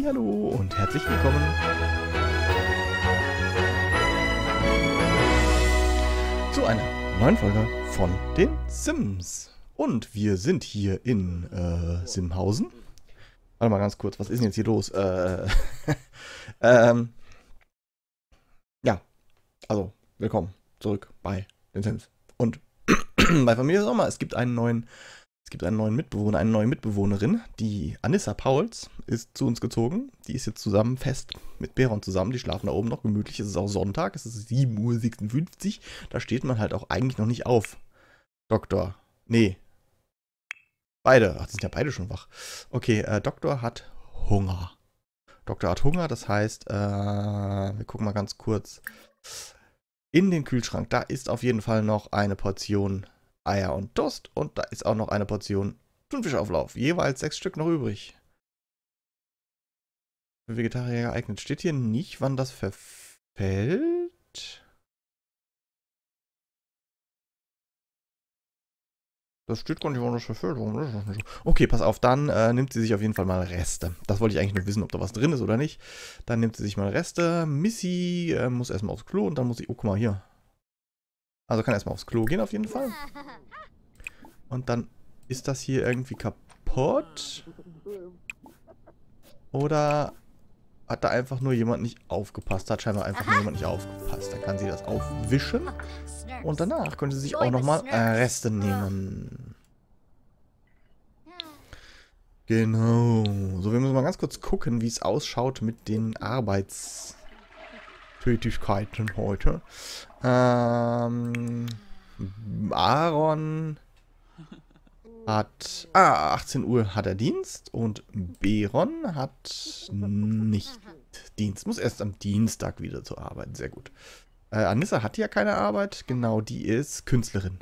Hallihallo und herzlich willkommen zu einer neuen Folge von den Sims. Und wir sind hier in Simhausen. Warte mal ganz kurz, was ist denn jetzt hier los? Ja, also willkommen zurück bei den Sims. Und bei Familie Sommer, es gibt einen neuen Mitbewohner, eine neue Mitbewohnerin. Die Anissa Pauls ist zu uns gezogen. Die ist jetzt zusammen fest mit Beron zusammen. Die schlafen da oben noch gemütlich. Es ist auch Sonntag. Es ist 7:56 Uhr. Da steht man halt auch eigentlich noch nicht auf. Doktor. Nee. Beide. Ach, die sind ja beide schon wach. Okay, Doktor hat Hunger. Doktor hat Hunger, das heißt, wir gucken mal ganz kurz in den Kühlschrank. Da ist auf jeden Fall noch eine Portion Eier und Toast und da ist auch noch eine Portion Thunfischauflauf. Jeweils 6 Stück noch übrig. Für Vegetarier geeignet. Steht hier nicht, wann das verfällt? Das steht gar nicht, wann das verfällt. Warum ist das nicht so? Okay, pass auf, dann nimmt sie sich auf jeden Fall mal Reste. Das wollte ich eigentlich nur wissen, ob da was drin ist oder nicht. Dann nimmt sie sich mal Reste. Missy muss erstmal aufs Klo und dann muss sie... Oh, guck mal hier. Also kann erstmal aufs Klo gehen auf jeden Fall. Und dann ist das hier irgendwie kaputt. Oder hat da einfach nur jemand nicht aufgepasst? Da hat scheinbar einfach nur jemand nicht aufgepasst. Dann kann sie das aufwischen. Und danach könnte sie sich auch nochmal Reste nehmen. Genau. So, wir müssen mal ganz kurz gucken, wie es ausschaut mit den Arbeitstätigkeiten heute. Aaron hat... 18 Uhr hat er Dienst und Beron hat nicht Dienst. Muss erst am Dienstag wieder zur Arbeit. Sehr gut. Anissa hat ja keine Arbeit. Genau, die ist Künstlerin.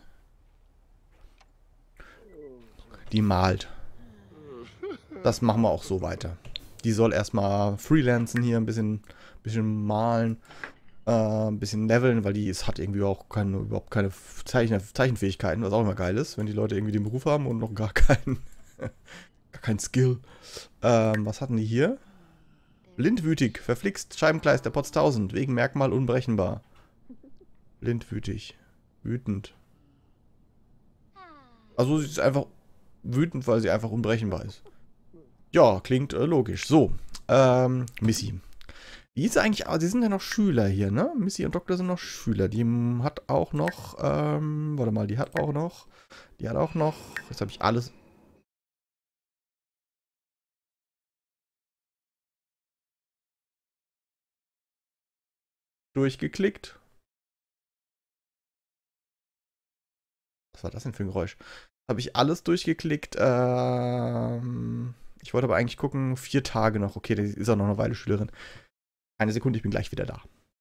Die malt. Das machen wir auch so weiter. Die soll erstmal freelancen hier, ein bisschen malen. Ein bisschen leveln, weil die hat irgendwie auch überhaupt keine Zeichenfähigkeiten, was auch immer geil ist, wenn die Leute irgendwie den Beruf haben und noch gar keinen Skill. Was hatten die hier? Blindwütig, verflixt, Scheibenkleister, Potz 1000, wegen Merkmal unberechenbar. Blindwütig, wütend. Also sie ist einfach wütend, weil sie einfach unberechenbar ist. Ja, klingt logisch. So, Missy. Wie ist eigentlich, sie sind ja noch Schüler hier, ne? Missy und Doktor sind noch Schüler. Die hat auch noch, warte mal, die hat auch noch, jetzt habe ich alles. Durchgeklickt. Was war das denn für ein Geräusch? Habe ich alles durchgeklickt, ich wollte aber eigentlich gucken, 4 Tage noch. Okay, die ist auch noch eine Weile Schülerin. Eine Sekunde, ich bin gleich wieder da.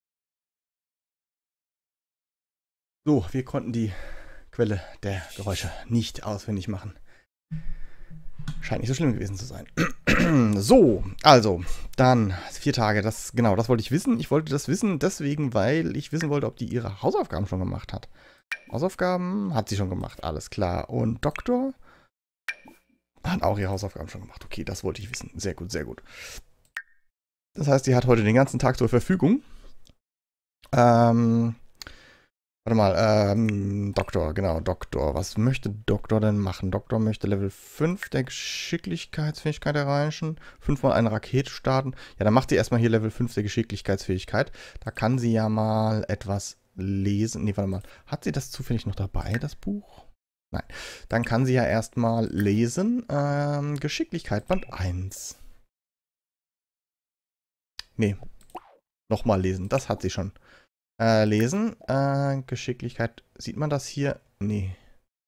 So, wir konnten die Quelle der Geräusche nicht auswendig machen. Scheint nicht so schlimm gewesen zu sein. So, also, dann 4 Tage. Das wollte ich wissen. Ich wollte das wissen deswegen, weil ich wissen wollte, ob die ihre Hausaufgaben schon gemacht hat. Hausaufgaben hat sie schon gemacht, alles klar. Und Doktor hat auch ihre Hausaufgaben schon gemacht. Okay, das wollte ich wissen. Sehr gut, sehr gut. Das heißt, sie hat heute den ganzen Tag zur Verfügung. Warte mal, Doktor, genau, Doktor. Was möchte Doktor denn machen? Doktor möchte Level 5 der Geschicklichkeitsfähigkeit erreichen. 5-mal eine Rakete starten. Ja, dann macht sie erstmal hier Level 5 der Geschicklichkeitsfähigkeit. Da kann sie ja mal etwas lesen. Nee, warte mal. Hat sie das zufällig noch dabei, das Buch? Nein. Dann kann sie ja erstmal lesen. Geschicklichkeit, Band 1. Nee. Nochmal lesen. Das hat sie schon. Lesen. Geschicklichkeit. Sieht man das hier? Nee.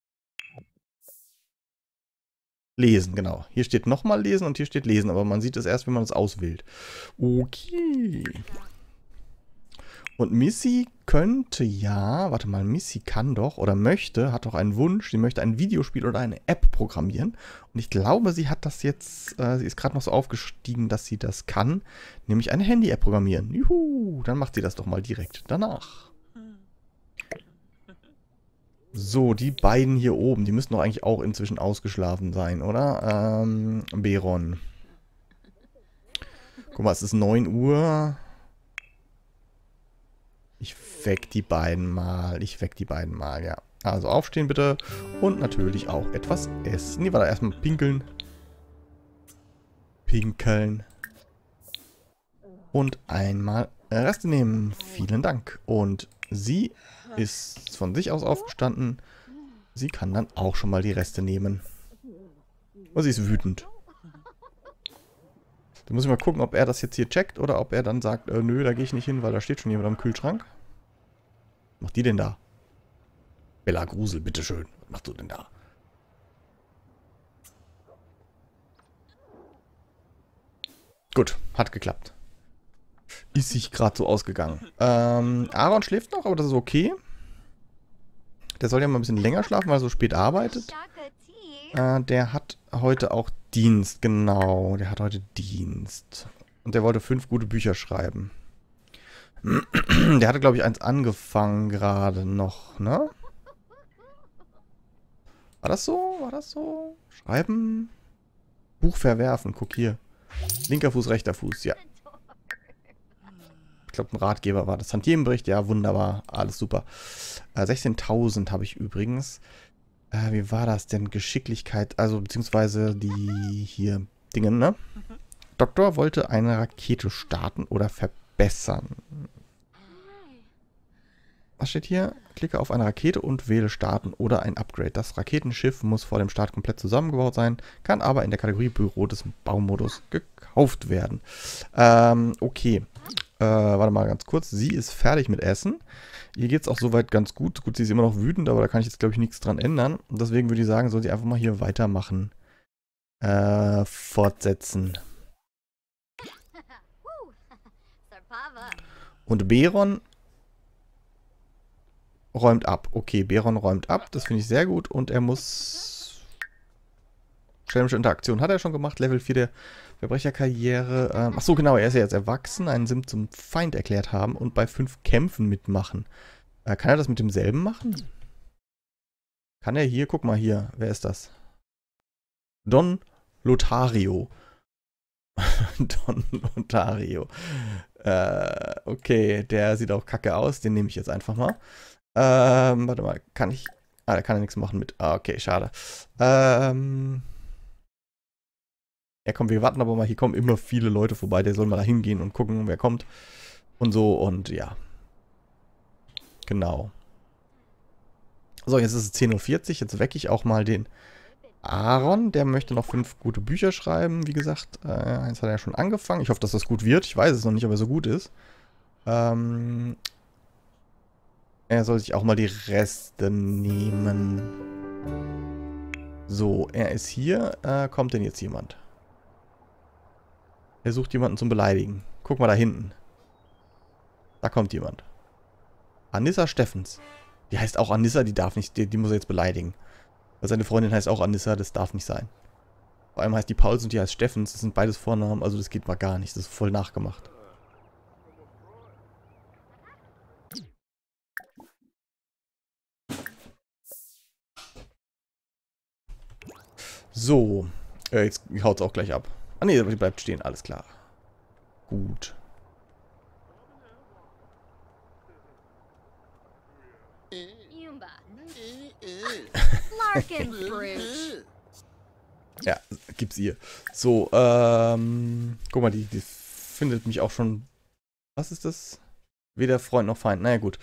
Lesen, genau. Hier steht nochmal lesen und hier steht lesen. Aber man sieht es erst, wenn man es auswählt. Okay. Und Missy könnte ja, warte mal, Missy kann doch oder möchte, hat doch einen Wunsch, sie möchte ein Videospiel oder eine App programmieren. Und ich glaube, sie hat das jetzt, sie ist gerade noch so aufgestiegen, dass sie das kann, nämlich eine Handy-App programmieren. Juhu, dann macht sie das doch mal direkt danach. So, die beiden hier oben, die müssten doch eigentlich auch inzwischen ausgeschlafen sein, oder? Beron. Guck mal, es ist 9 Uhr. Ich weck die beiden mal. Ja. Also aufstehen bitte. Und natürlich auch etwas essen. Nee, warte, erstmal pinkeln. Und einmal Reste nehmen. Vielen Dank. Und sie ist von sich aus aufgestanden. Sie kann dann auch schon mal die Reste nehmen. Und sie ist wütend. Da muss ich mal gucken, ob er das jetzt hier checkt oder ob er dann sagt, nö, da gehe ich nicht hin, weil da steht schon jemand am Kühlschrank. Was macht die denn da? Bella Grusel, bitteschön. Was machst du denn da? Gut, hat geklappt. Ist sich gerade so ausgegangen. Aaron schläft noch, aber das ist okay. Der soll ja mal ein bisschen länger schlafen, weil er so spät arbeitet. Der hat heute auch Dienst, genau. Der hat heute Dienst. Und der wollte 5 gute Bücher schreiben. Der hatte, glaube ich, eins angefangen gerade noch, ne? War das so? Schreiben? Buch verwerfen, guck hier. Linker Fuß, rechter Fuß, ja. Ich glaube, ein Ratgeber war das. Tantiemenbericht, ja, wunderbar. Alles super. 16.000 habe ich übrigens. Wie war das denn? Geschicklichkeit, also beziehungsweise die hier Dinge, ne? Doktor wollte eine Rakete starten oder verbessern. Was steht hier? Klicke auf eine Rakete und wähle starten oder ein Upgrade. Das Raketenschiff muss vor dem Start komplett zusammengebaut sein, kann aber in der Kategorie Büro des Baumodus gekauft werden. Okay. Warte mal ganz kurz. Sie ist fertig mit Essen. Ihr geht es auch soweit ganz gut. Gut, sie ist immer noch wütend, aber da kann ich jetzt, glaube ich, nichts dran ändern. Und deswegen würde ich sagen, soll sie einfach mal hier weitermachen. Fortsetzen. Und Beron räumt ab. Okay, Beron räumt ab. Das finde ich sehr gut. Und er muss... Schelmische Interaktion hat er schon gemacht. Level 4 der Verbrecherkarriere. Achso, genau. Er ist ja jetzt erwachsen. Einen Sim zum Feind erklärt haben. Und bei 5 Kämpfen mitmachen. Kann er das mit demselben machen? Kann er hier? Guck mal hier. Wer ist das? Don Lothario. Don Lothario. Okay, der sieht auch kacke aus. Den nehme ich jetzt einfach mal. Warte mal, kann ich... da kann er nichts machen mit... okay, schade. Ja, komm, wir warten aber mal. Hier kommen immer viele Leute vorbei. Der soll mal da hingehen und gucken, wer kommt. Und so, und ja. Genau. So, jetzt ist es 10:40 Uhr. Jetzt wecke ich auch mal den Aaron. Der möchte noch 5 gute Bücher schreiben. Wie gesagt, eins hat er ja schon angefangen. Ich hoffe, dass das gut wird. Ich weiß es noch nicht, ob er so gut ist. Er soll sich auch mal die Reste nehmen. So, er ist hier. Kommt denn jetzt jemand? Er sucht jemanden zum Beleidigen. Guck mal da hinten. Da kommt jemand. Anissa Steffens. Die heißt auch Anissa, die darf nicht, die muss er jetzt beleidigen. Weil seine Freundin heißt auch Anissa, das darf nicht sein. Vor allem heißt die Pauls und die heißt Steffens, das sind beides Vornamen, also das geht mal gar nicht, das ist voll nachgemacht. So, jetzt haut es auch gleich ab. Ah ne, die bleibt stehen, alles klar. Gut. Ja, gib's ihr. So, guck mal, die findet mich auch schon. Was ist das? Weder Freund noch Feind. Naja, gut.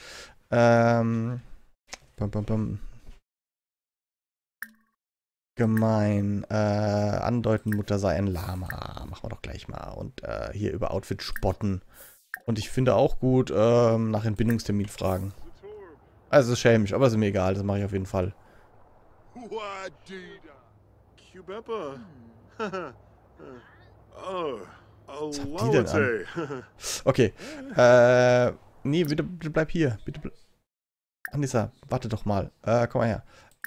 Gemein. Andeuten, Mutter sei ein Lama. Machen wir doch gleich mal. Und hier über Outfit spotten. Und ich finde auch gut, nach Entbindungstermin fragen. Also, es ist schelmisch, aber es ist mir egal. Das mache ich auf jeden Fall. Was hat die denn an? Okay. Nee, bitte bleib hier. Bitte Anissa, warte doch mal. Komm mal her.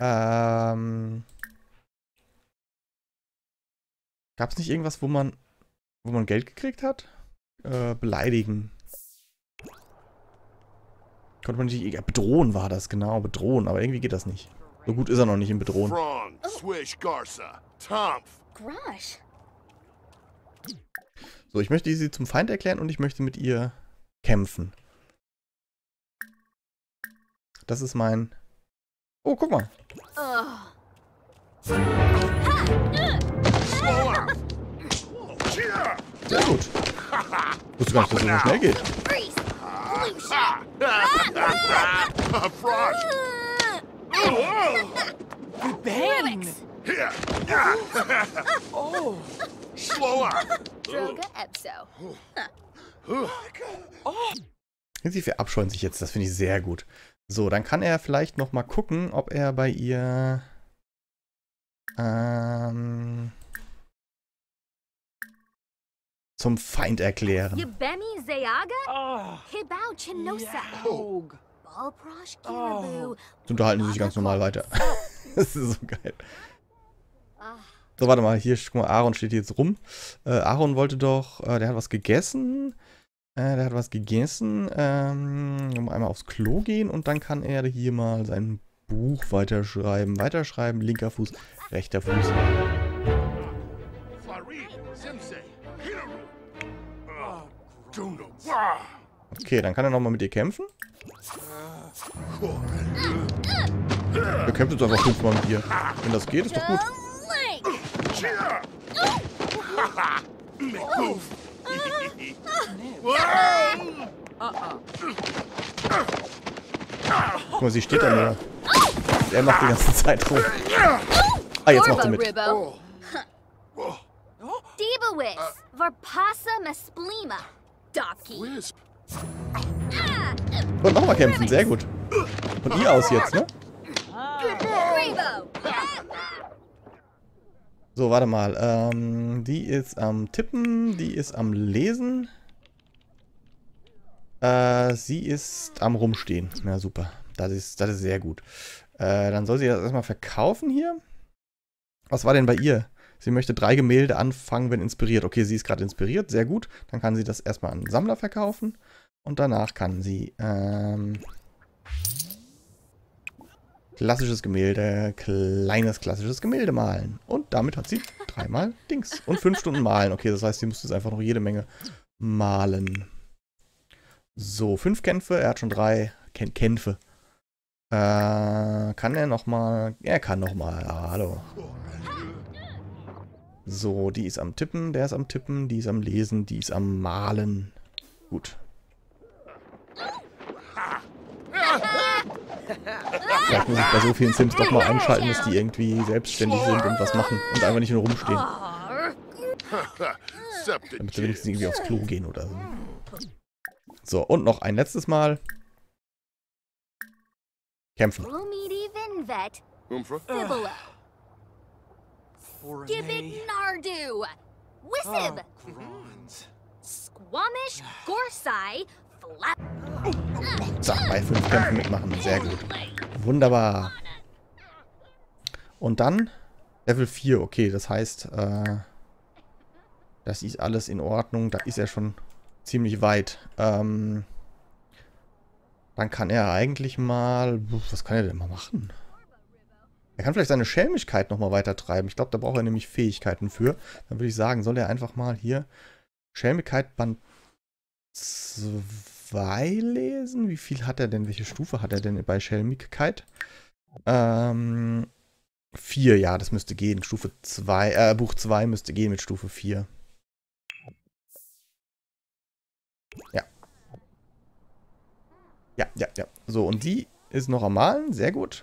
Gab es nicht irgendwas, wo man Geld gekriegt hat? Beleidigen. Konnte man nicht... Ja, bedrohen war das, genau. Bedrohen, aber irgendwie geht das nicht. So gut ist er noch nicht im Bedrohen. So, ich möchte sie zum Feind erklären und ich möchte mit ihr kämpfen. Das ist mein... Oh, guck mal. Sehr gut. Ich wusste gar nicht, dass es so schnell geht. Bang! Oh! Slow up! Droga Epso. Sie verabscheuen sich jetzt, das finde ich sehr gut. So, dann kann er vielleicht noch mal gucken, ob er bei ihr zum Feind erklären. Yabemi Zayaga? Oh! Hibao Chinosa. Yaug. Balprosh Kirabu. Sie unterhalten sich ganz normal weiter. Das ist so geil. Ah, So, warte mal, hier, guck mal, Aaron steht hier jetzt rum. Aaron wollte doch, der hat was gegessen. Einmal aufs Klo gehen und dann kann er hier mal sein Buch weiterschreiben. Weiterschreiben, linker Fuß, rechter Fuß. Farid, Sensei, Hiraru. Juno. Okay, dann kann er nochmal mit ihr kämpfen. Er kämpft jetzt einfach 5-mal mit ihr. Wenn das geht, ist doch gut. Cheer! Make move! Guck mal, sie steht da nur. Er macht die ganze Zeit rum. Ah, jetzt macht sie mit. Ribbo. Debawis. Varpasa Mesplima. Doki. Wisp! Und nochmal kämpfen, sehr gut. Von ihr aus jetzt, ne? Rebo. So, warte mal. Die ist am Tippen, die ist am Lesen. Sie ist am Rumstehen. Na super. Das ist sehr gut. Dann soll sie das erstmal verkaufen hier. Was war denn bei ihr? Sie möchte 3 Gemälde anfangen, wenn inspiriert. Okay, sie ist gerade inspiriert. Sehr gut. Dann kann sie das erstmal an einen Sammler verkaufen. Und danach kann sie klassisches Gemälde, kleines klassisches Gemälde malen. Und damit hat sie 3-mal Dings. Und 5 Stunden malen. Okay, das heißt, sie muss jetzt einfach noch jede Menge malen. So, 5 Kämpfe. Er hat schon 3 Kämpfe. Kann er nochmal? Er kann nochmal. Hallo. So, die ist am Tippen, der ist am Tippen, die ist am Lesen, die ist am Malen. Gut. Vielleicht muss ich bei so vielen Sims doch mal einschalten, dass die irgendwie selbstständig sind und was machen und einfach nicht nur rumstehen. Damit sie wenigstens irgendwie aufs Klo gehen oder so. So, und noch ein letztes Mal. Kämpfen. Lumidi Vinvet. Umfra? Fibula. For Gibbet Nardu. Wisib. Grons. Squamish Gorsai. Flap. So, bei 5 Kämpfen mitmachen. Sehr gut. Wunderbar. Und dann Level 4. Okay, das heißt, das ist alles in Ordnung. Da ist er schon ziemlich weit. Dann kann er eigentlich mal... Was kann er denn mal machen? Er kann vielleicht seine Schelmigkeit nochmal weiter treiben. Ich glaube, da braucht er nämlich Fähigkeiten für. Dann würde ich sagen, soll er einfach mal hier Schelmigkeit Band 2 lesen. Wie viel hat er denn? Welche Stufe hat er denn bei Schelmigkeit? 4, ja, das müsste gehen. Stufe 2, Buch 2 müsste gehen mit Stufe 4. Ja. Ja. So, und die ist noch am Malen. Sehr gut.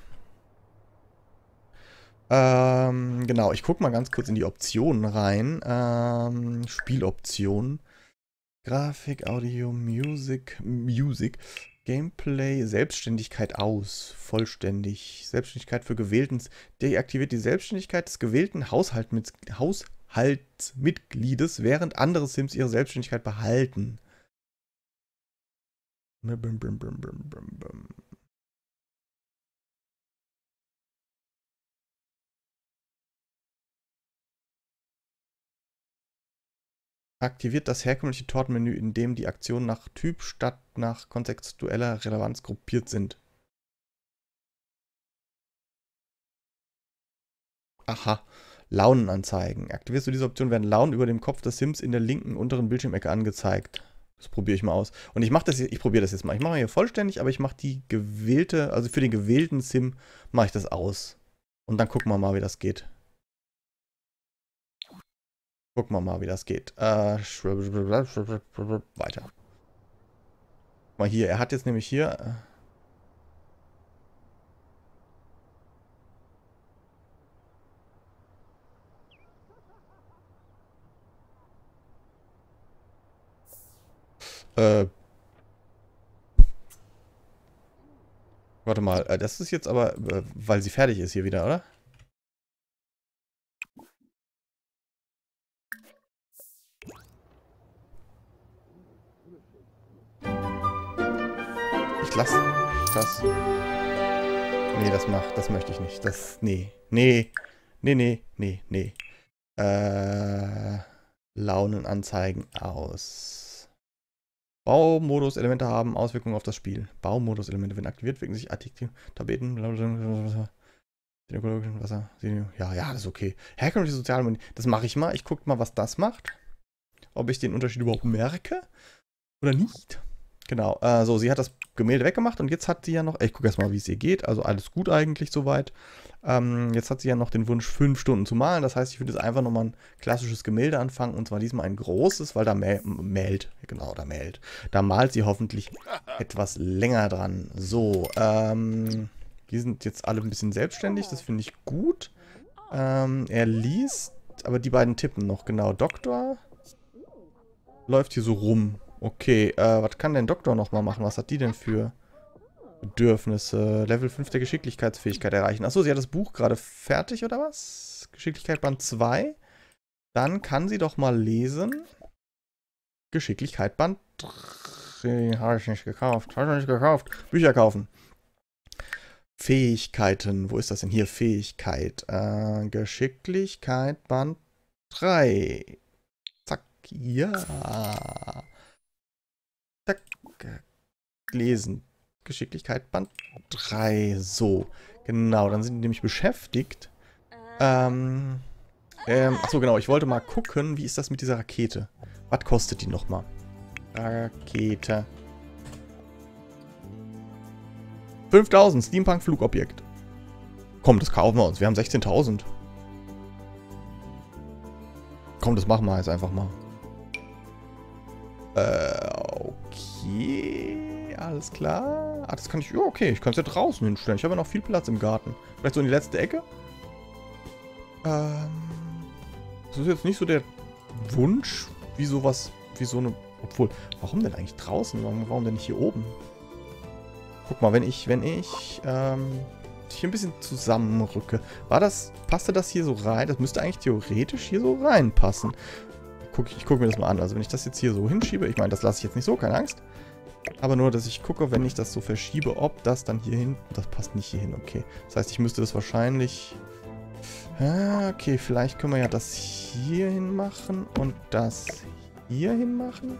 Genau, ich gucke mal ganz kurz in die Optionen rein. Spieloptionen. Grafik, Audio, Music, Gameplay, Selbstständigkeit aus. Vollständig. Selbstständigkeit für gewählten. Deaktiviert die Selbstständigkeit des gewählten Haushaltsmitgliedes, während andere Sims ihre Selbstständigkeit behalten. Aktiviert das herkömmliche Tortenmenü, in dem die Aktionen nach Typ statt nach kontextueller Relevanz gruppiert sind. Aha. Launen anzeigen. Aktivierst du diese Option, werden Launen über dem Kopf des Sims in der linken unteren Bildschirmecke angezeigt. Das probiere ich mal aus. Und ich probiere das jetzt mal. Ich mache hier vollständig, aber ich mache die gewählte, also für den gewählten Sim mache ich das aus. Und dann gucken wir mal, wie das geht. Gucken wir mal, wie das geht. Weiter. Mal hier, er hat jetzt nämlich hier... Warte mal, das ist jetzt aber, weil sie fertig ist hier wieder, oder? Ich lasse das. Nee, das möchte ich nicht. Nee. Launen anzeigen aus. Baumodus-Elemente haben Auswirkungen auf das Spiel. Baumodus-Elemente, wenn aktiviert, wirken sich Artikel, Tapeten, Wasser. Ja, das ist okay. Herkömmliche soziale, das mache ich mal. Ich gucke mal, was das macht. Ob ich den Unterschied überhaupt merke oder nicht. Genau, so, sie hat das Gemälde weggemacht und jetzt hat sie ja noch, ich gucke erstmal, wie es ihr geht, also alles gut eigentlich soweit. Jetzt hat sie ja noch den Wunsch, 5 Stunden zu malen, das heißt, ich würde jetzt einfach nochmal ein klassisches Gemälde anfangen und zwar diesmal ein großes, weil da mält, da malt sie hoffentlich etwas länger dran. So, die sind jetzt alle ein bisschen selbstständig, das finde ich gut. Er liest, aber die beiden tippen noch, genau, Doktor läuft hier so rum. Okay, was kann denn Doktor nochmal machen? Was hat die denn für Bedürfnisse? Level 5 der Geschicklichkeitsfähigkeit erreichen. Achso, sie hat das Buch gerade fertig, oder was? Geschicklichkeit Band 2. Dann kann sie doch mal lesen. Geschicklichkeit Band 3. Habe ich nicht gekauft. Bücher kaufen. Fähigkeiten. Wo ist das denn? Hier, Fähigkeit. Geschicklichkeit Band 3. Zack. Ja. Zack. Lesen. Geschicklichkeit Band 3. So. Genau, dann sind die nämlich beschäftigt. Achso, genau. Ich wollte mal gucken, wie ist das mit dieser Rakete? Was kostet die nochmal? Rakete. 5000, Steampunk-Flugobjekt. Komm, das kaufen wir uns. Wir haben 16.000. Komm, das machen wir jetzt einfach mal. Okay. Alles klar. Ah, das kann ich... Ja, okay. Ich kann es ja draußen hinstellen. Ich habe ja noch viel Platz im Garten. Vielleicht so in die letzte Ecke? Das ist jetzt nicht so der Wunsch, wie sowas... Wie so eine... Obwohl, warum denn eigentlich draußen? Warum denn nicht hier oben? Guck mal, wenn ich hier ein bisschen zusammenrücke. Passte das hier so rein? Das müsste eigentlich theoretisch hier so reinpassen. Ich gucke mir das mal an. Also wenn ich das jetzt hier so hinschiebe, ich meine, das lasse ich jetzt nicht so, keine Angst. Aber nur, dass ich gucke, wenn ich das so verschiebe, ob das dann hier hinten... Das passt nicht hier hin, okay. Das heißt, ich müsste das wahrscheinlich... Okay, vielleicht können wir ja das hier hin machen und das hier hin machen.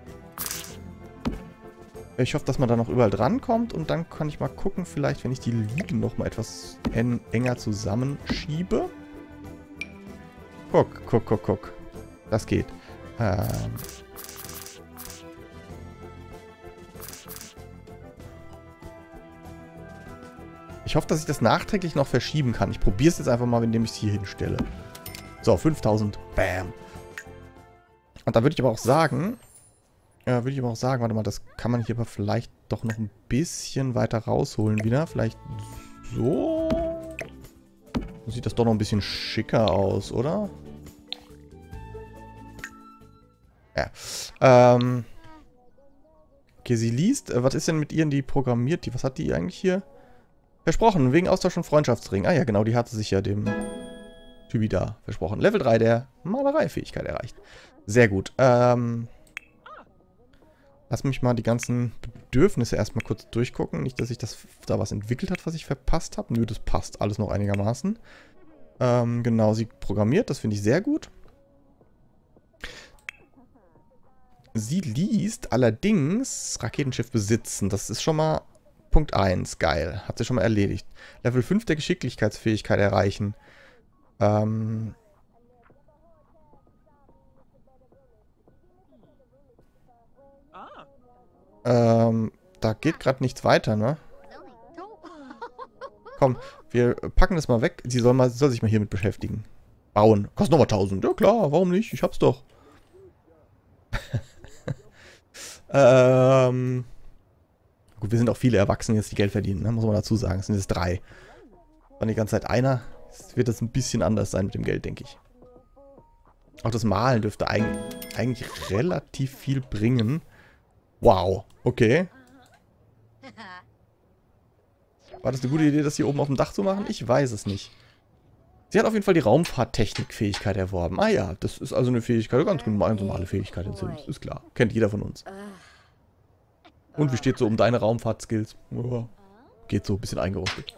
Ich hoffe, dass man da noch überall drankommt und dann kann ich mal gucken, vielleicht, wenn ich die Liegen noch mal etwas enger zusammenschiebe. Guck. Das geht. Ich hoffe, dass ich das nachträglich noch verschieben kann. Ich probiere es jetzt einfach mal, indem ich es hier hinstelle. So, 5000. Bam. Und da würde ich aber auch sagen... warte mal, das kann man hier aber vielleicht doch noch ein bisschen weiter rausholen wieder. Vielleicht so. Dann sieht das doch noch ein bisschen schicker aus, oder? Ja. Okay, sie liest. Was ist denn mit ihr, die programmiert? Was hat die eigentlich hier? Versprochen, wegen Austausch und Freundschaftsring. Ah ja, genau, die hatte sich ja dem Typi da versprochen. Level 3 der Malereifähigkeit erreicht. Sehr gut. Lass mich mal die ganzen Bedürfnisse erstmal kurz durchgucken. Nicht, dass sich da was entwickelt hat, was ich verpasst habe. Nö, das passt alles noch einigermaßen. Genau, sie programmiert. Das finde ich sehr gut. Sie liest allerdings Raketenschiff besitzen. Das ist schon mal Punkt 1. Geil. Hat sie schon mal erledigt. Level 5 der Geschicklichkeitsfähigkeit erreichen. Ähm... Da geht gerade nichts weiter, ne? Komm, wir packen das mal weg. Sie soll sich mal hiermit beschäftigen. Bauen. Kostet nochmal 1000. Ja klar, warum nicht? Ich hab's doch. Gut, wir sind auch viele Erwachsene jetzt, die Geld verdienen, ne? Muss man dazu sagen. Es sind jetzt 3. War die ganze Zeit einer. Jetzt wird das ein bisschen anders sein mit dem Geld, denke ich. Auch das Malen dürfte eigentlich relativ viel bringen. Wow, okay. War das eine gute Idee, das hier oben auf dem Dach zu machen? Ich weiß es nicht. Sie hat auf jeden Fall die Raumfahrttechnik-Fähigkeit erworben. Ah ja, das ist also eine Fähigkeit, eine ganz normale Fähigkeit in Sims. Ist klar, kennt jeder von uns. Und wie steht so um deine Raumfahrt-Skills? Oh, geht so, ein bisschen eingerostet.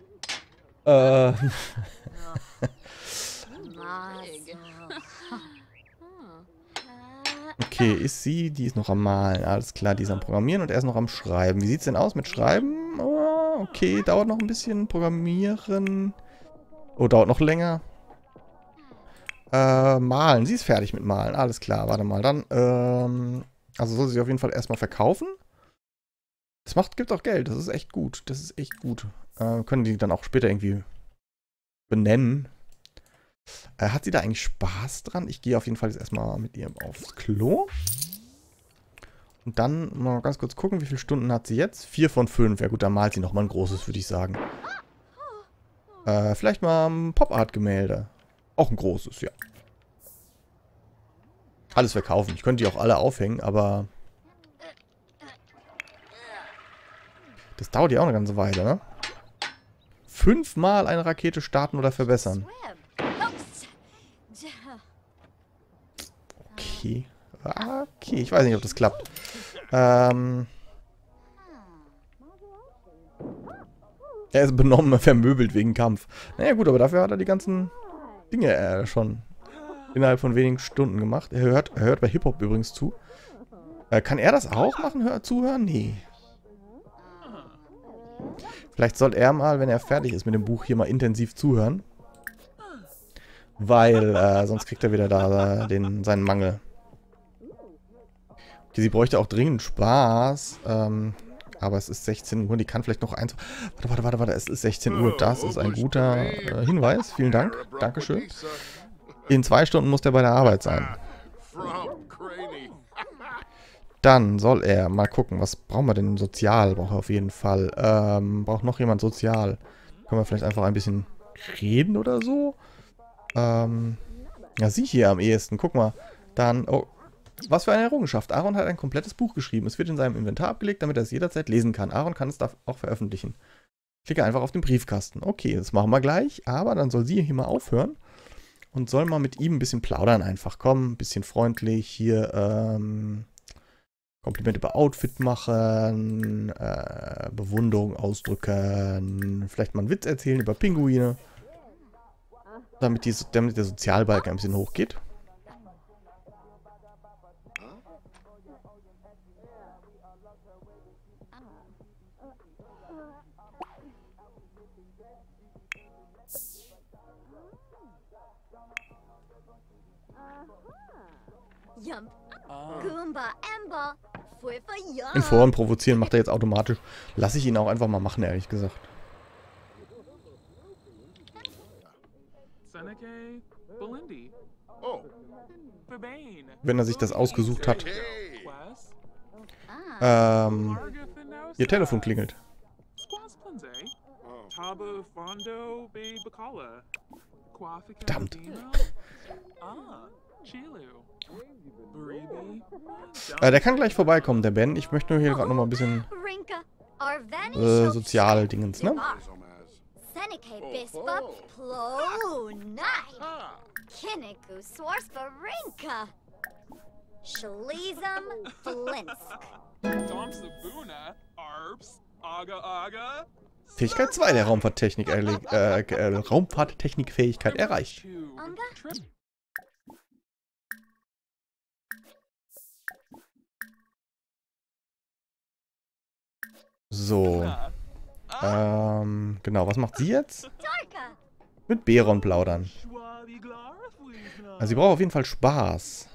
Okay, ist sie? Die ist noch am Malen. Alles klar, die ist am Programmieren und er ist noch am Schreiben. Wie sieht es denn aus mit Schreiben? Oh, okay, dauert noch ein bisschen. Programmieren. Oh, dauert noch länger. Malen. Sie ist fertig mit Malen. Alles klar, warte mal. Dann, also soll sie auf jeden Fall erstmal verkaufen. Das gibt auch Geld. Das ist echt gut. Das ist echt gut. Können die dann auch später irgendwie benennen. Hat sie da eigentlich Spaß dran? Ich gehe auf jeden Fall jetzt erstmal mit ihr aufs Klo. Und dann mal ganz kurz gucken, wie viele Stunden hat sie jetzt? 4 von 5. Ja gut, dann malt sie nochmal ein großes, würde ich sagen. Vielleicht mal ein Pop-Art-Gemälde. Auch ein großes, ja. Alles verkaufen. Ich könnte die auch alle aufhängen, aber... Das dauert ja auch eine ganze Weile, ne? 5-mal eine Rakete starten oder verbessern. Okay. Okay, ich weiß nicht, ob das klappt. Er ist benommen, vermöbelt wegen Kampf. Naja gut, aber dafür hat er die ganzen Dinge schon innerhalb von wenigen Stunden gemacht. Er hört bei Hip-Hop übrigens zu. Kann er das auch machen, zuhören? Nee. Vielleicht soll er mal, wenn er fertig ist mit dem Buch, hier mal intensiv zuhören. Weil, sonst kriegt er wieder da seinen Mangel. Okay, sie bräuchte auch dringend Spaß. Aber es ist 16 Uhr. Die kann vielleicht noch eins... Warte. Es ist 16 Uhr. Das ist ein guter Hinweis. Vielen Dank. Dankeschön. In 2 Stunden muss der bei der Arbeit sein. Dann soll er mal gucken, was brauchen wir denn sozial? Braucht er auf jeden Fall. Braucht noch jemand sozial? Können wir vielleicht einfach ein bisschen reden oder so? Ja, sie hier am ehesten. Guck mal. Dann, oh, was für eine Errungenschaft. Aaron hat ein komplettes Buch geschrieben. Es wird in seinem Inventar abgelegt, damit er es jederzeit lesen kann. Aaron kann es da auch veröffentlichen. Klicke einfach auf den Briefkasten. Okay, das machen wir gleich. Aber dann soll sie hier mal aufhören. Und soll mal mit ihm ein bisschen plaudern einfach. Komm, ein bisschen freundlich. Hier, Komplimente über Outfit machen. Bewunderung ausdrücken. Vielleicht mal einen Witz erzählen über Pinguine. Damit der Sozialbalken ein bisschen hochgeht. In Foren provozieren macht er jetzt automatisch. Lasse ich ihn auch einfach mal machen, ehrlich gesagt. Wenn er sich das ausgesucht hat. Ihr Telefon klingelt. Verdammt. Der kann gleich vorbeikommen, der Ben. Ich möchte nur hier gerade noch mal ein bisschen Sozial-Dingens, ne? Fähigkeit 2 der Raumfahrttechnik-Fähigkeit erreicht. So. Genau, was macht sie jetzt? Mit Beron plaudern. Also sie braucht auf jeden Fall Spaß.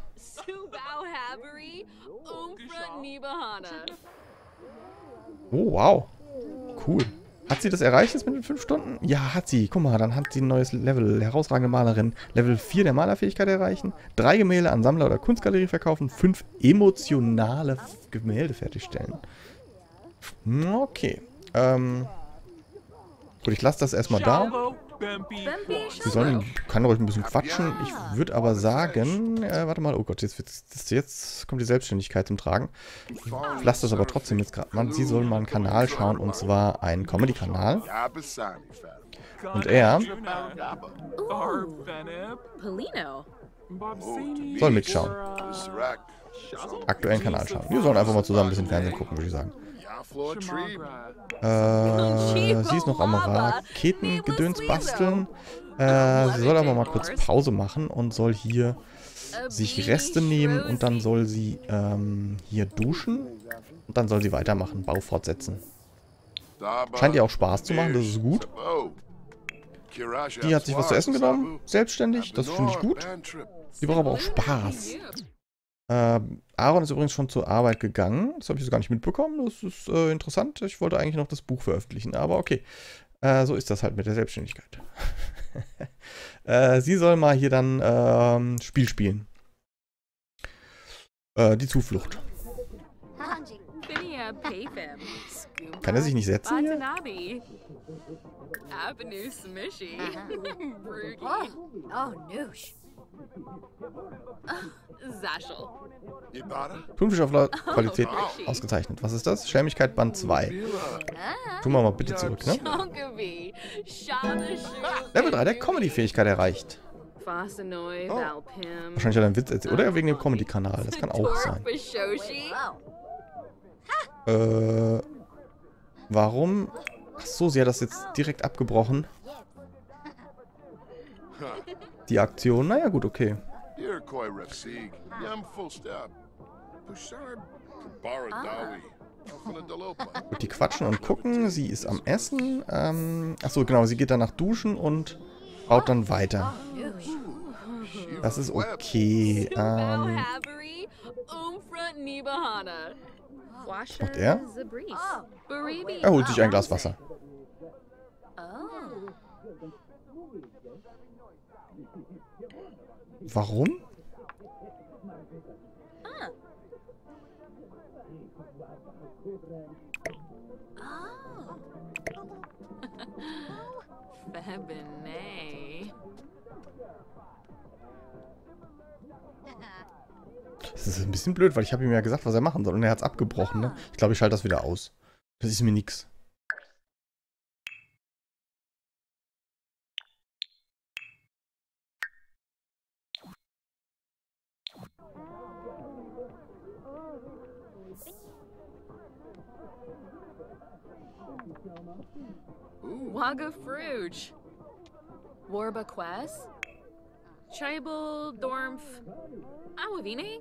Oh, wow. Cool. Hat sie das erreicht jetzt mit den 5 Stunden? Ja, hat sie. Guck mal, dann hat sie ein neues Level. Herausragende Malerin. Level 4 der Malerfähigkeit erreichen. 3 Gemälde an Sammler oder Kunstgalerie verkaufen. 5 emotionale Gemälde fertigstellen. Okay. Gut, ich lasse das erstmal da. Sie kann ruhig ein bisschen quatschen. Ich würde aber sagen, warte mal, oh Gott, jetzt kommt die Selbstständigkeit zum Tragen. Ich lasse das aber trotzdem jetzt gerade mal. Sie soll mal einen Kanal schauen, und zwar einen Comedy-Kanal. Und er soll mitschauen. Aktuellen Kanal schauen. Wir sollen einfach mal zusammen ein bisschen Fernsehen gucken, würde ich sagen. Sie ist noch am Raketengedöns basteln. Sie soll aber mal kurz Pause machen und soll hier sich Reste nehmen und dann soll sie hier duschen und dann soll sie weitermachen, Bau fortsetzen. Scheint ihr auch Spaß zu machen, das ist gut. Die hat sich was zu essen genommen, selbstständig, das finde ich gut. Die braucht aber auch Spaß. Aaron ist übrigens schon zur Arbeit gegangen. Das habe ich so gar nicht mitbekommen. Das ist interessant. Ich wollte eigentlich noch das Buch veröffentlichen, aber okay. So ist das halt mit der Selbstständigkeit. Sie soll mal hier dann Spiel spielen. Die Zuflucht. Kann er sich nicht setzen hier? Thunfisch auf Qualität ausgezeichnet. Was ist das? Schelmigkeit Band 2. Tun wir mal bitte zurück, ne? Level 3 der Comedy-Fähigkeit erreicht. Wahrscheinlich hat er einen Witz erzählt. Oder wegen dem Comedy-Kanal. Das kann auch sein. Warum? Achso, sie hat das jetzt direkt abgebrochen. Die Aktion, naja gut, okay. Gut, die quatschen und gucken. Sie ist am Essen. Achso, genau, sie geht danach duschen und baut dann weiter. Das ist okay. Was macht er? Er holt sich ein Glas Wasser. Warum? Das ist ein bisschen blöd, weil ich habe ihm ja gesagt, was er machen soll. Und er hat es abgebrochen, ne? Ich glaube, ich schalte das wieder aus. Das ist mir nix. Waga Fruge. Warba Quest. Tribal Dormf. Awavine.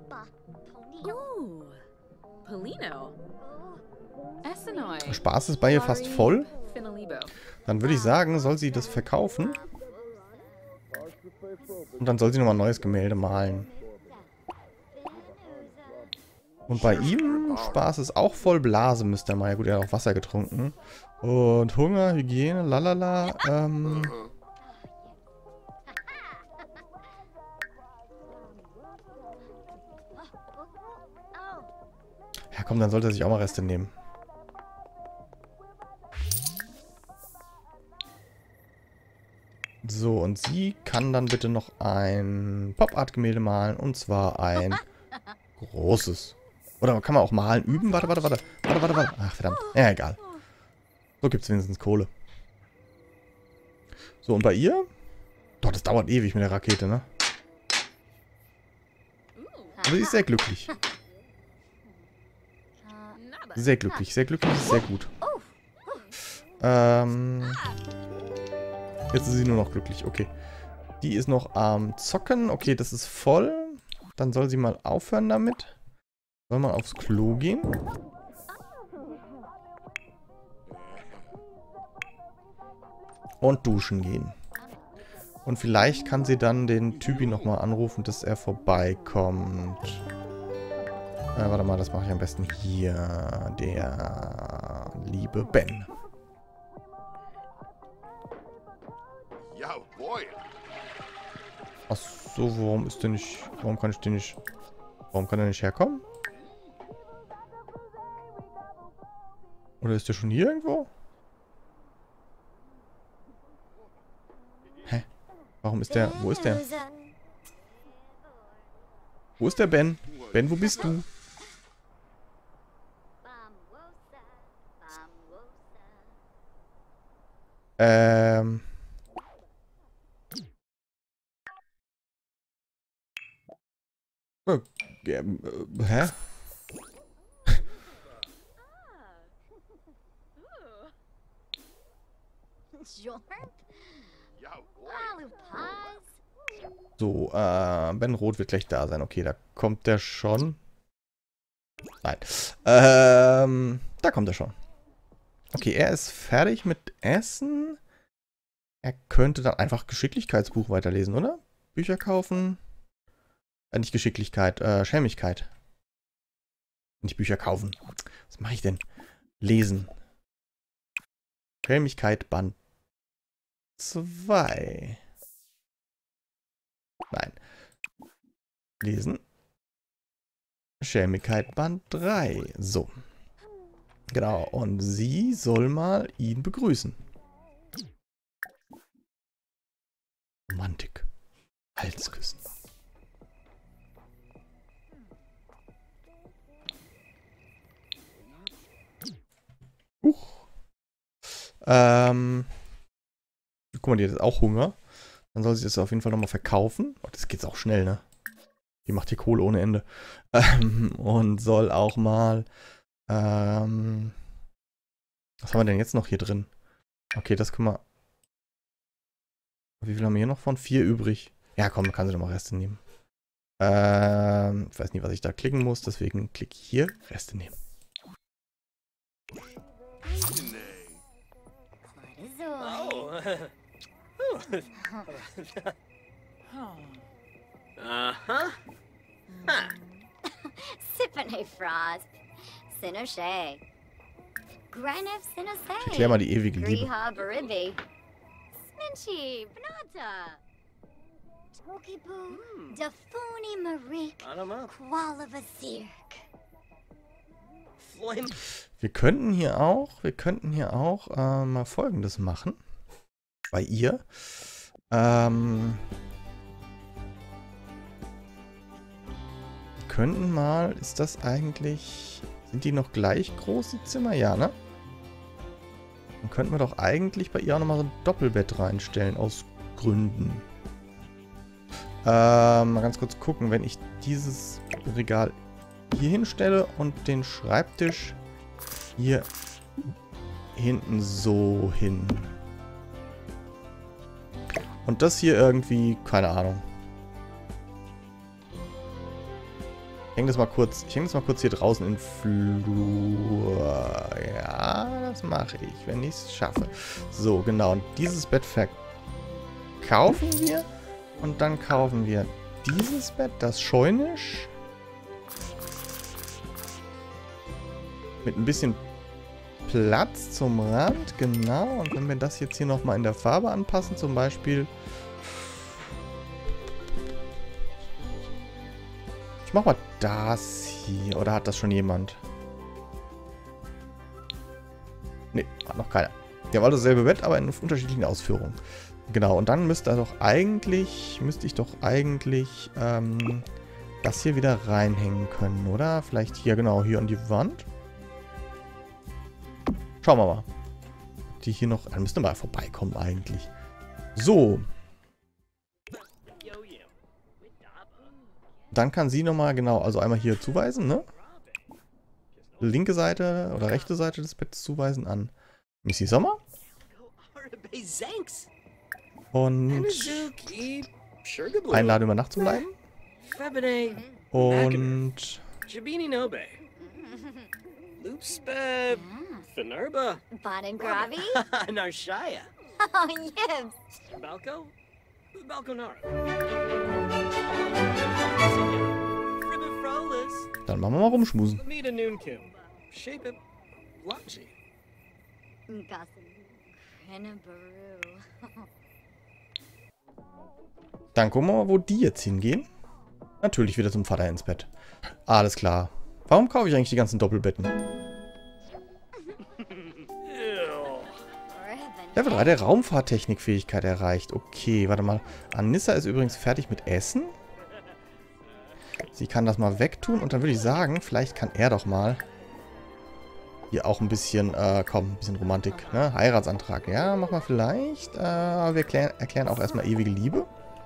Ooh. Polino. Essenoi. Spaß ist bei ihr fast voll. Dann würde ich sagen, soll sie das verkaufen. Und dann soll sie nochmal ein neues Gemälde malen. Und bei ihm, Spaß ist auch voll, Blase müsste er mal. Ja gut, er hat auch Wasser getrunken. Und Hunger, Hygiene, lalala. Ja komm, dann sollte er sich auch mal Reste nehmen. So, und sie kann dann bitte noch ein Pop-Art-Gemälde malen. Und zwar ein großes. Oder kann man auch malen üben? Warte. Ach, verdammt. Ja, egal. So gibt es wenigstens Kohle. So, und bei ihr? Doch, das dauert ewig mit der Rakete, ne? Aber sie ist sehr glücklich. Sehr glücklich ist sehr gut. Jetzt ist sie nur noch glücklich, okay. Die ist noch am Zocken. Okay, das ist voll. Dann soll sie mal aufhören damit. Soll mal aufs Klo gehen. Und duschen gehen. Und vielleicht kann sie dann den Typi nochmal anrufen, dass er vorbeikommt. Warte mal, das mache ich am besten hier. Der liebe Ben. Yeah, boy. Ach so, warum ist der nicht... Warum kann ich den nicht... Warum kann er nicht herkommen? Oder ist der schon hier irgendwo? Hä? Warum ist der... Wo ist der? Wo ist der Ben? Ben, wo bist du? Hä? Yeah, boy. So, Ben Roth wird gleich da sein. Okay, da kommt der schon. Nein. Da kommt er schon. Okay, er ist fertig mit Essen. Er könnte dann einfach Geschicklichkeitsbuch weiterlesen, oder? Bücher kaufen. Nicht Geschicklichkeit, Schelmigkeit. Nicht Bücher kaufen. Was mache ich denn? Lesen. Schelmigkeit Band 2. Nein. Lesen. Schelmigkeit Band 3. So. Genau. Und sie soll mal ihn begrüßen. Romantik. Halsküssen. Guck mal, die hat jetzt auch Hunger. Dann soll sie das auf jeden Fall nochmal verkaufen. Oh, das geht auch schnell, ne? Die macht hier Kohle ohne Ende. Und soll auch mal... was haben wir denn jetzt noch hier drin? Okay, das können wir... Wie viel haben wir hier noch von? 4 übrig. Ja, komm, dann kann sie nochmal Reste nehmen. Ich weiß nicht, was ich da klicken muss, deswegen klicke ich hier. Reste nehmen. Sippene Frost. Sinoshe. Grenef Sinosay. Erklär mal die ewige Liebe. Griha Baribi. Sminchi Bnata. Tokibu. Dafuni Marik. Qualavasirk. Wir könnten hier auch mal Folgendes machen. Bei ihr. Könnten mal, ist das eigentlich, sind die noch gleich groß, die Zimmer? Ja, ne? Dann könnten wir doch eigentlich bei ihr auch nochmal so ein Doppelbett reinstellen, aus Gründen. Mal ganz kurz gucken, wenn ich dieses Regal hier hinstelle und den Schreibtisch hier hinten so hin. Und das hier irgendwie, keine Ahnung. Ich hänge das mal kurz hier draußen in den Flur. Ja, das mache ich, wenn ich es schaffe. So, genau. Und dieses Bett verkaufen wir. Und dann kaufen wir dieses Bett, das Scheunisch. Mit ein bisschen Platz zum Rand, genau. Und wenn wir das jetzt hier nochmal in der Farbe anpassen, zum Beispiel... Ich mach mal das hier. Oder hat das schon jemand? Ne, hat noch keiner. Die haben alle dasselbe Bett, aber in unterschiedlichen Ausführungen. Genau, und dann müsste ich doch eigentlich das hier wieder reinhängen können, oder? Vielleicht hier, genau, hier an die Wand. Schauen wir mal. Die hier noch... Dann müsste mal vorbeikommen eigentlich. So. Dann kann sie nochmal, genau, also einmal hier zuweisen, ne? Linke Seite oder rechte Seite des Bettes zuweisen an Missy Sommer. Und einladen, über Nacht zu bleiben. Und... Bon and Gravi. Narshaya. Oh, Yibs. Balco. Dann machen wir mal rumschmusen. Dann gucken wir mal, wo die jetzt hingehen. Natürlich wieder zum Vater ins Bett. Alles klar. Warum kaufe ich eigentlich die ganzen Doppelbetten? Level 3 der Raumfahrttechnikfähigkeit erreicht. Okay, warte mal. Anissa ist übrigens fertig mit Essen. Sie kann das mal wegtun. Und dann würde ich sagen, vielleicht kann er doch mal hier auch ein bisschen, komm, ein bisschen Romantik, ne? Heiratsantrag. Ja, mach mal vielleicht. Wir erklären auch erstmal ewige Liebe.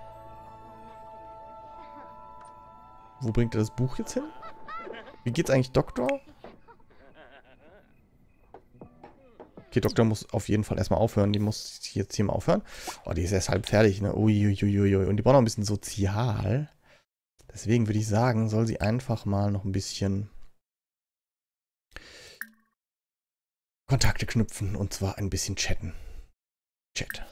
Wo bringt er das Buch jetzt hin? Wie geht's eigentlich Doktor? Okay, Doktor muss auf jeden Fall erstmal aufhören. Die muss jetzt hier mal aufhören. Oh, die ist erst halb fertig, ne? Uiuiuiui. Und die braucht noch ein bisschen sozial. Deswegen würde ich sagen, soll sie einfach mal noch ein bisschen Kontakte knüpfen. Und zwar ein bisschen chatten. Chat.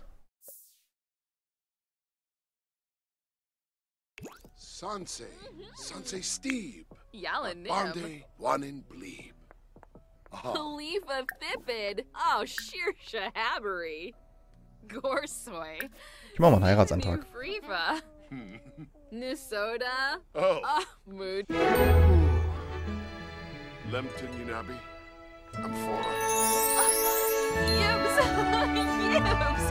Sansei. Sansei Steve. Yalan Barnday, Wanin Bleeb. Khalifa Thipid. Oh, sheer shahabbery. Gorsoy. Ich mache mal einen Heiratsantrag. Friva. Nisoda. Oh, Mood. Lempton Unabi. I'm for it. Yibs. Yibs.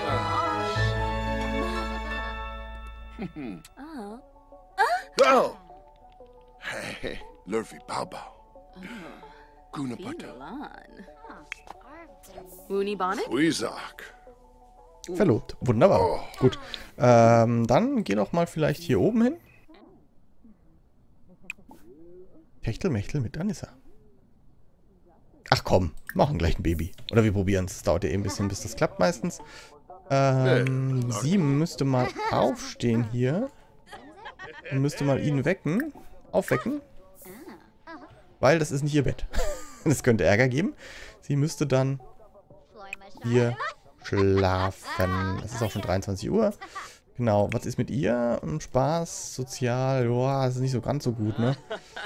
Oh, Oh! Hey, Lurvy Bao Bao. Gunapata. Woony Bonnet? Weezak. Verlobt. Wunderbar. Gut. Dann geh doch mal vielleicht hier oben hin. Techtelmechtel mit Anissa. Ach komm, machen gleich ein Baby. Oder wir probieren es. Es dauert ja eben ein bisschen, bis das klappt meistens. Sie müsste mal aufstehen hier. Und müsste mal ihn wecken. Aufwecken. Weil das ist nicht ihr Bett. Das könnte Ärger geben. Sie müsste dann hier schlafen. Es ist auch schon 23 Uhr. Genau, was ist mit ihr? Spaß, sozial, joa, das ist nicht so ganz so gut, ne?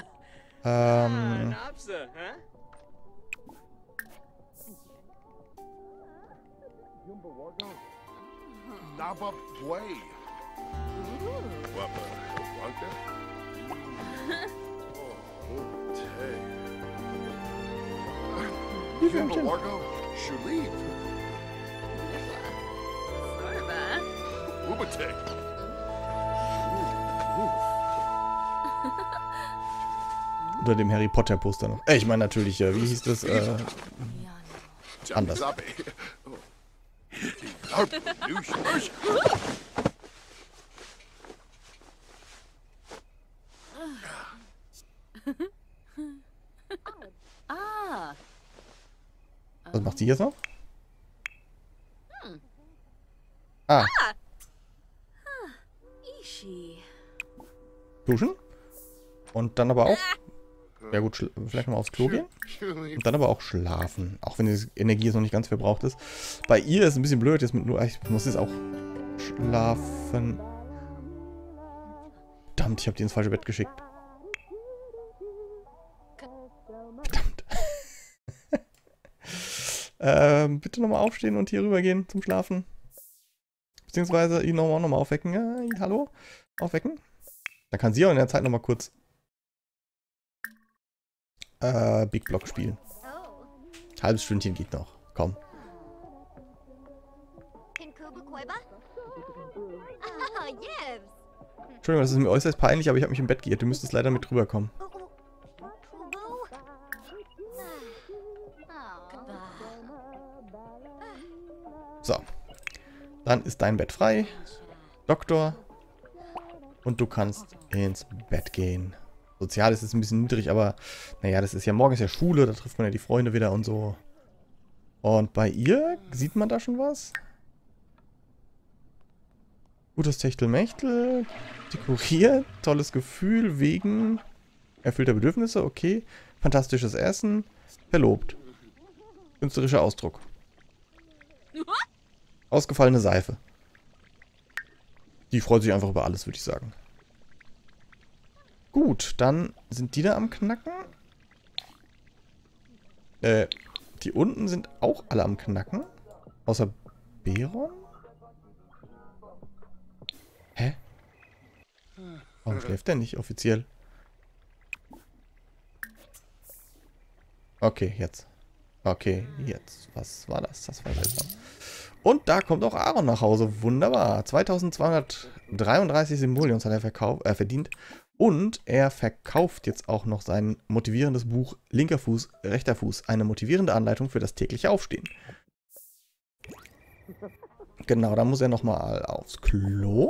Naba Bway. Wappa. Wonka? Oh, Tay. Yumba Wargo. Shulib. Sorba. Ubate. Unter dem Harry Potter Poster noch. Ich meine natürlich, wie hieß das? Anders. Was macht sie jetzt noch? Ah. Duschen. Und dann aber auch. Ja gut, vielleicht mal aufs Klo gehen. Und dann aber auch schlafen. Auch wenn die Energie jetzt noch nicht ganz verbraucht ist. Bei ihr ist es ein bisschen blöd. Jetzt mit nur. Ich muss jetzt auch schlafen. Verdammt, ich habe die ins falsche Bett geschickt. Verdammt. Bitte nochmal aufstehen und hier rüber gehen zum Schlafen. Beziehungsweise ihn nochmal aufwecken. Ja, hallo? Aufwecken. Dann kann sie auch in der Zeit nochmal kurz Big Block spielen. Halbes Stündchen geht noch. Komm. Entschuldigung, das ist mir äußerst peinlich, aber ich habe mich im Bett geirrt. Du müsstest leider mit rüberkommen. So. Dann ist dein Bett frei. Doktor. Und du kannst ins Bett gehen. Sozial ist es ein bisschen niedrig, aber naja, das ist ja morgen ist ja Schule, da trifft man ja die Freunde wieder und so. Und bei ihr, sieht man da schon was? Gutes Techtelmechtel, dekoriert, tolles Gefühl, wegen erfüllter Bedürfnisse, okay. Fantastisches Essen, verlobt. Künstlerischer Ausdruck. Ausgefallene Seife. Die freut sich einfach über alles, würde ich sagen. Gut, dann sind die da am Knacken. Die unten sind auch alle am Knacken. Außer Beron? Hä? Warum schläft der nicht offiziell? Okay, jetzt. Okay, jetzt. Was war das? Das war seltsam. Und da kommt auch Aaron nach Hause. Wunderbar. 2233 Simoleons hat er verdient. Und er verkauft jetzt auch noch sein motivierendes Buch Linker Fuß, rechter Fuß. Eine motivierende Anleitung für das tägliche Aufstehen. Genau, da muss er nochmal aufs Klo.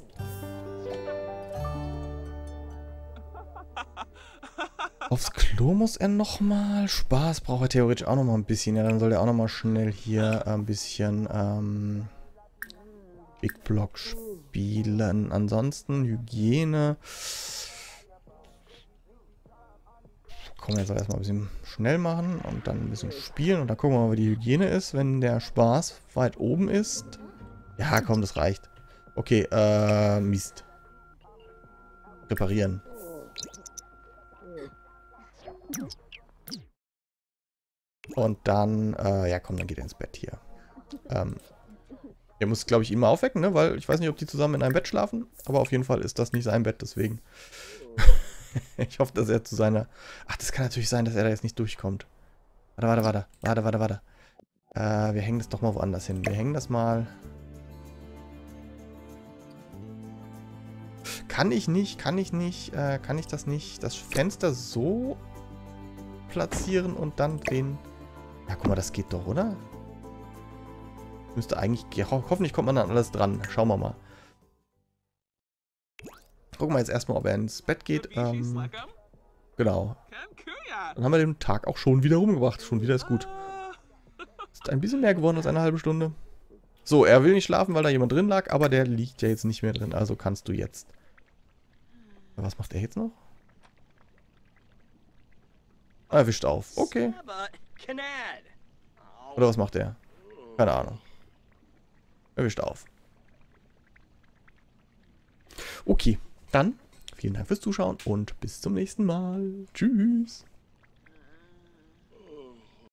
Aufs Klo muss er nochmal. Spaß braucht er theoretisch auch nochmal ein bisschen. Ja, dann soll er auch nochmal schnell hier ein bisschen Big Block spielen. Ansonsten Hygiene. Komm, er soll erstmal ein bisschen schnell machen und dann ein bisschen spielen. Und dann gucken wir mal, wie die Hygiene ist, wenn der Spaß weit oben ist. Ja, komm, das reicht. Okay, Mist. Reparieren. Und dann, ja komm, dann geht er ins Bett hier. Er muss, glaube ich, ihn mal aufwecken, ne? Weil ich weiß nicht, ob die zusammen in einem Bett schlafen. Aber auf jeden Fall ist das nicht sein Bett, deswegen. Ich hoffe, dass er zu seiner... Ach, das kann natürlich sein, dass er da jetzt nicht durchkommt. Warte. Wir hängen das doch mal woanders hin. Wir hängen das mal... Kann ich das nicht? Das Fenster so platzieren und dann den... Ja, guck mal, das geht doch, oder? Müsste eigentlich... Ja, hoffentlich kommt man dann alles dran. Schauen wir mal. Gucken wir jetzt erstmal, ob er ins Bett geht. Genau. Dann haben wir den Tag auch schon wieder rumgebracht. Schon wieder ist gut. Ist ein bisschen mehr geworden als eine halbe Stunde. So, er will nicht schlafen, weil da jemand drin lag, aber der liegt ja jetzt nicht mehr drin. Also kannst du jetzt... Was macht er jetzt noch? Er wischt auf. Okay. Oder was macht er? Keine Ahnung. Er wischt auf. Okay, dann vielen Dank fürs Zuschauen und bis zum nächsten Mal. Tschüss.